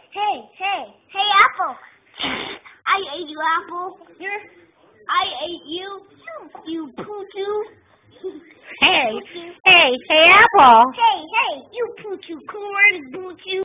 Hey, Apple. I ate you, Apple. I ate you. You poo-doo. Hey, Apple. Hey.